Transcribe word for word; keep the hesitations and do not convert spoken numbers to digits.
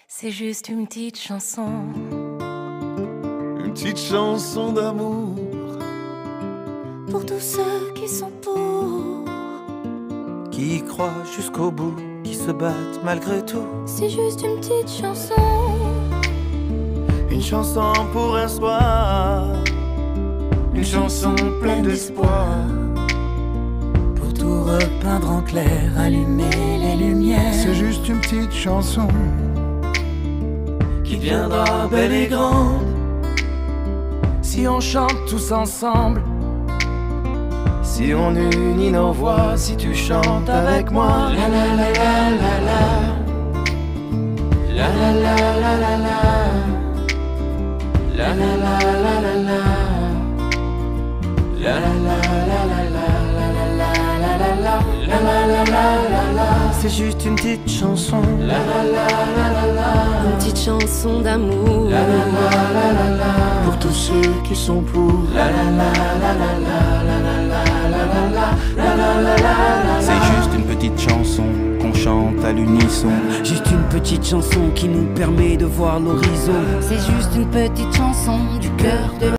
C'est juste une petite chanson. Une petite chanson d'amour Pour tous ceux qui sont pour. Qui y croient jusqu'au bout, qui se battent malgré tout. C'est juste une petite chanson. Une chanson pour un soir, une chanson pleine d'espoir. Pour tout repeindre en clair, allumer les lumières. C'est juste une petite chanson Qui viendra belle et grande si on chante tous ensemble. Si on unit nos voix, si tu chantes avec moi. La la la la la la. La la la la la la. La la la la la la. La la la la la la. La la la la la la la. C'est juste une petite chanson. La la la la la la. Une petite chanson d'amour. La la la la la la. pour tous ceux qui sont pour. La la la la la la. La la la la la la. La la la la la. C'est juste une petite chanson qu'on chante à l'unisson. Juste une petite chanson qui nous permet de voir l'horizon. C'est juste une petite chanson du cœur de